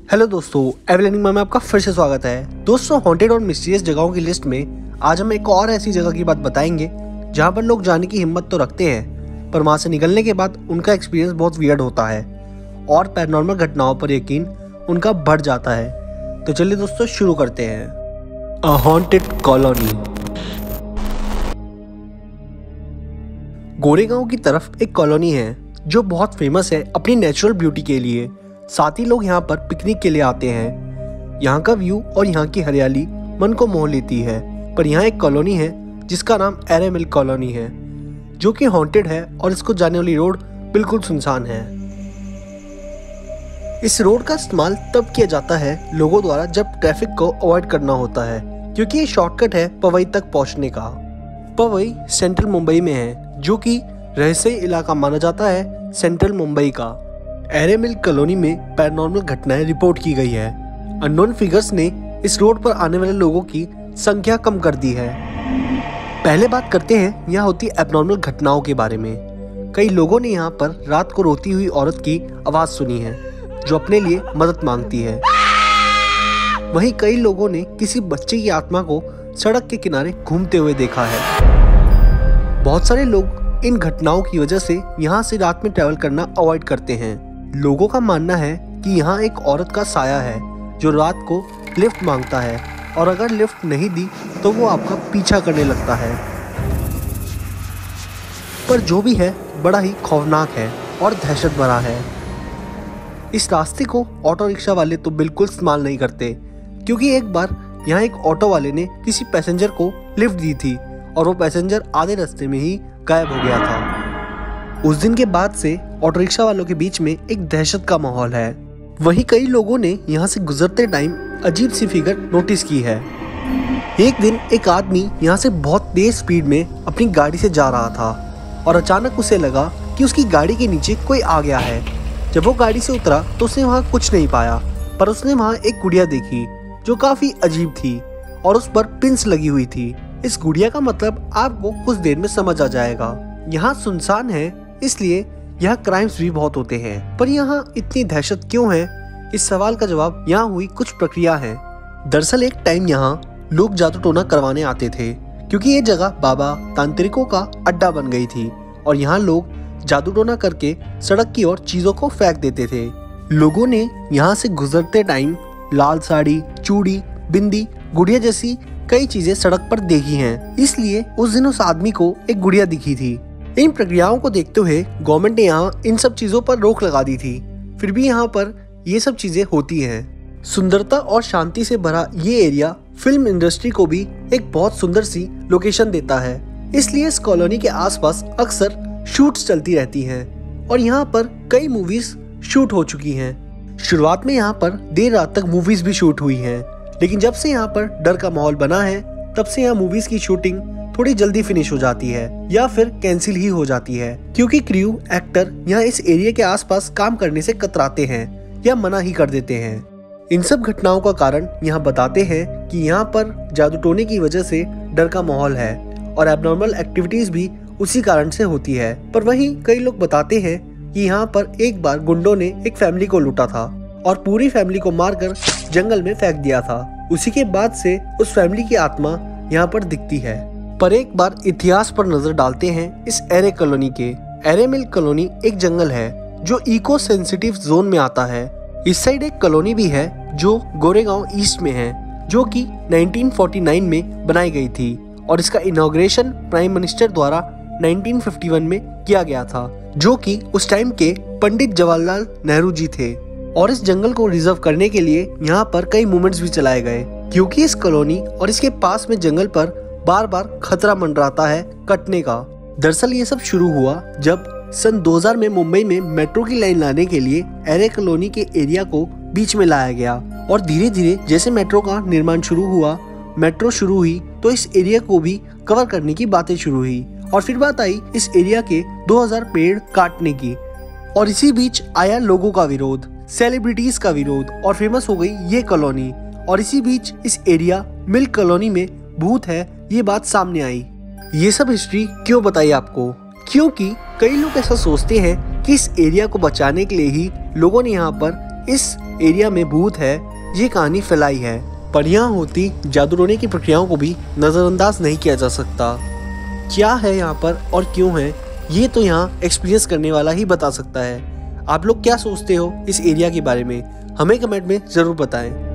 Hello दोस्तों, एवरलर्निंग में आपका फिर से स्वागत है। दोस्तों, हॉन्टेड और मिस्टीरियस जगहों की लिस्ट में आज हम एक और ऐसी जगह की बात बताएंगे जहां पर लोग जाने की हिम्मत तो रखते हैं, पर वहां से निकलने के बाद उनका एक्सपीरियंस बहुत वियर्ड होता है और पैरानॉर्मल घटनाओं पर यकीन उनका बढ़ जाता है। तो चलिए दोस्तों, शुरू करते हैं। अ हॉन्टेड कॉलोनी। गोरेगांव की तरफ एक कॉलोनी है जो बहुत फेमस है अपनी नेचुरल ब्यूटी के लिए। साथ ही लोग यहाँ पर पिकनिक के लिए आते हैं। यहाँ का व्यू और यहाँ की हरियाली मन को मोह लेती है। पर यहाँ एक कॉलोनी है जिसका नाम एरे मिल कॉलोनी है, जो कि हॉन्टेड है और इसको जाने वाली रोड बिल्कुल सुनसान है। इस रोड का इस्तेमाल तब किया जाता है लोगों द्वारा जब ट्रैफिक को अवॉइड करना होता है, क्योंकि ये शॉर्टकट है पवई तक पहुँचने का। पवई सेंट्रल मुंबई में है, जो कि रहस्यमय इलाका माना जाता है सेंट्रल मुंबई का। एरे मिल कॉलोनी में पैरानॉर्मल घटनाएं रिपोर्ट की गई है। अननोन फिगर्स ने इस रोड पर आने वाले लोगों की संख्या कम कर दी है। पहले बात करते हैं यहाँ होती एबनॉर्मल घटनाओं के बारे में। कई लोगों ने यहाँ पर रात को रोती हुई औरत की आवाज सुनी है जो अपने लिए मदद मांगती है। वहीं कई लोगों ने किसी बच्चे की आत्मा को सड़क के किनारे घूमते हुए देखा है। बहुत सारे लोग इन घटनाओं की वजह से यहाँ से रात में ट्रैवल करना अवॉइड करते हैं। लोगों का मानना है कि यहाँ एक औरत का साया है जो रात को लिफ्ट मांगता है, और अगर लिफ्ट नहीं दी तो वो आपका पीछा करने लगता है। पर जो भी है, बड़ा ही खौफनाक है और दहशत भरा है। इस रास्ते को ऑटो रिक्शा वाले तो बिल्कुल इस्तेमाल नहीं करते, क्योंकि एक बार यहाँ एक ऑटो वाले ने किसी पैसेंजर को लिफ्ट दी थी और वो पैसेंजर आधे रास्ते में ही गायब हो गया था। उस दिन के बाद से ऑटो रिक्शा वालों के बीच में एक दहशत का माहौल है। वहीं कई लोगों ने यहाँ से गुजरते टाइम अजीब सी फिगर नोटिस की है। एक दिन एक आदमी यहाँ से बहुत तेज स्पीड में अपनी गाड़ी से जा रहा था और अचानक उसे लगा कि उसकी गाड़ी के नीचे कोई आ गया है। जब वो गाड़ी से उतरा तो उसने वहाँ कुछ नहीं पाया, पर उसने वहाँ एक गुड़िया देखी जो काफी अजीब थी और उस पर पिंस लगी हुई थी। इस गुड़िया का मतलब आपको कुछ देर में समझ आ जाएगा। यहाँ सुनसान है, इसलिए यहाँ क्राइम्स भी बहुत होते हैं। पर यहाँ इतनी दहशत क्यों है, इस सवाल का जवाब यहाँ हुई कुछ प्रक्रिया है। दरअसल एक टाइम यहाँ लोग जादू टोना करवाने आते थे, क्योंकि ये जगह बाबा तांत्रिकों का अड्डा बन गई थी और यहाँ लोग जादू टोना करके सड़क की ओर चीजों को फेंक देते थे। लोगों ने यहाँ से गुजरते टाइम लाल साड़ी, चूड़ी, बिंदी, गुड़िया जैसी कई चीजें सड़क पर देखी हैं। इसलिए उस दिन उस आदमी को एक गुड़िया दिखी थी। इन प्रक्रियाओं को देखते हुए गवर्नमेंट ने यहाँ इन सब चीजों पर रोक लगा दी थी। फिर भी यहाँ पर ये सब चीजें होती हैं। सुंदरता और शांति से भरा ये एरिया फिल्म इंडस्ट्री को भी एक बहुत सुंदर सी लोकेशन देता है। इसलिए इस कॉलोनी के आसपास अक्सर शूट्स चलती रहती हैं और यहाँ पर कई मूवीज शूट हो चुकी हैं। शुरुआत में यहाँ पर देर रात तक मूवीज भी शूट हुई हैं, लेकिन जब से यहाँ पर डर का माहौल बना है तब से यहाँ मूवीज की शूटिंग थोड़ी जल्दी फिनिश हो जाती है या फिर कैंसिल ही हो जाती है, क्योंकि क्रू एक्टर यहाँ इस एरिया के आसपास काम करने से कतराते हैं या मना ही कर देते हैं। इन सब घटनाओं का कारण यहाँ बताते हैं कि यहाँ पर जादू टोने की वजह से डर का माहौल है और एबनॉर्मल एक्टिविटीज भी उसी कारण से होती है। पर वहीं कई लोग बताते हैं कि यहाँ पर एक बार गुंडों ने एक फैमिली को लूटा था और पूरी फैमिली को मारकर जंगल में फेंक दिया था। उसी के बाद से उस फैमिली की आत्मा यहाँ पर दिखती है। पर एक बार इतिहास पर नजर डालते हैं इस एरे कॉलोनी के। एरे मिल कॉलोनी एक जंगल है जो इको सेंसिटिव जोन में आता है। इस साइड एक कॉलोनी भी है जो गोरेगांव ईस्ट में है, जो कि 1949 में बनाई गई थी और इसका इनॉग्रेशन प्राइम मिनिस्टर द्वारा 1951 में किया गया था, जो कि उस टाइम के पंडित जवाहरलाल नेहरू जी थे। और इस जंगल को रिजर्व करने के लिए यहाँ पर कई मूवमेंट्स भी चलाए गए, क्योंकि इस कॉलोनी और इसके पास में जंगल पर बार बार खतरा मंडराता है कटने का। दरअसल ये सब शुरू हुआ जब सन 2000 में मुंबई में मेट्रो की लाइन लाने के लिए एरे कॉलोनी के एरिया को बीच में लाया गया और धीरे धीरे जैसे मेट्रो का निर्माण शुरू हुआ, मेट्रो शुरू हुई तो इस एरिया को भी कवर करने की बातें शुरू हुई और फिर बात आई इस एरिया के 2000 पेड़ काटने की। और इसी बीच आया लोगों का विरोध, सेलिब्रिटीज का विरोध और फेमस हो गई ये कॉलोनी। और इसी बीच इस एरिया मिल कॉलोनी में भूत है ये बात सामने आई। ये सब हिस्ट्री क्यों बताई आपको? क्योंकि कई लोग ऐसा सोचते हैं कि इस एरिया को बचाने के लिए ही लोगों ने यहाँ पर इस एरिया में भूत है ये कहानी फैलाई है, पर यहाँ होती जादू टोने की प्रक्रियाओं को भी नज़रअंदाज नहीं किया जा सकता। क्या है यहाँ पर और क्यों है ये तो यहाँ एक्सपीरियंस करने वाला ही बता सकता है। आप लोग क्या सोचते हो इस एरिया के बारे में, हमें कमेंट में ज़रूर बताएं।